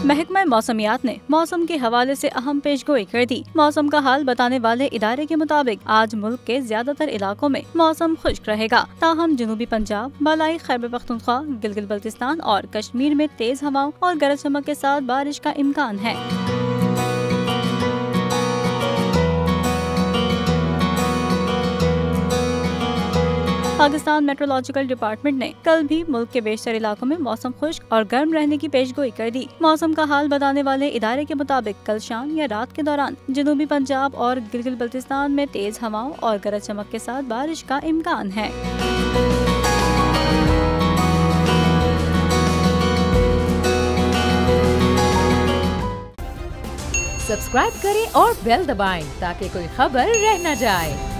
महकमा मौसमियात ने मौसम के हवाले से अहम पेशगोई कर दी। मौसम का हाल बताने वाले इदारे के मुताबिक आज मुल्क के ज्यादातर इलाकों में मौसम खुश्क रहेगा। ताहम जनूबी पंजाब, मलाई खैबर पख्तूनख्वा, गिलगित बल्तिस्तान और कश्मीर में तेज हवाओं और गरज चमक के साथ बारिश का इम्कान है। पाकिस्तान मेट्रोलॉजिकल डिपार्टमेंट ने कल भी मुल्क के बेशतर इलाकों में मौसम खुश्क और गर्म रहने की पेशगोई कर दी। मौसम का हाल बताने वाले इदारे के मुताबिक कल शाम या रात के दौरान जनूबी पंजाब और गिलगित बल्तिस्तान में तेज हवाओं और गरज चमक के साथ बारिश का इम्कान है। सब्सक्राइब करें और बेल दबाएं ताकि कोई खबर रह न जाए।